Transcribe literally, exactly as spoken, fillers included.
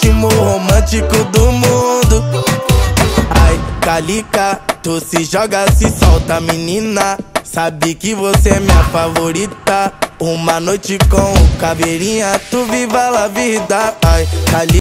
ritmo romântico do mundo. Ai, Calica, tu se joga, se solta, menina. Sabe que você é minha favorita. Uma noite com o Caveirinha, tu viva a vida. Ai, Calica.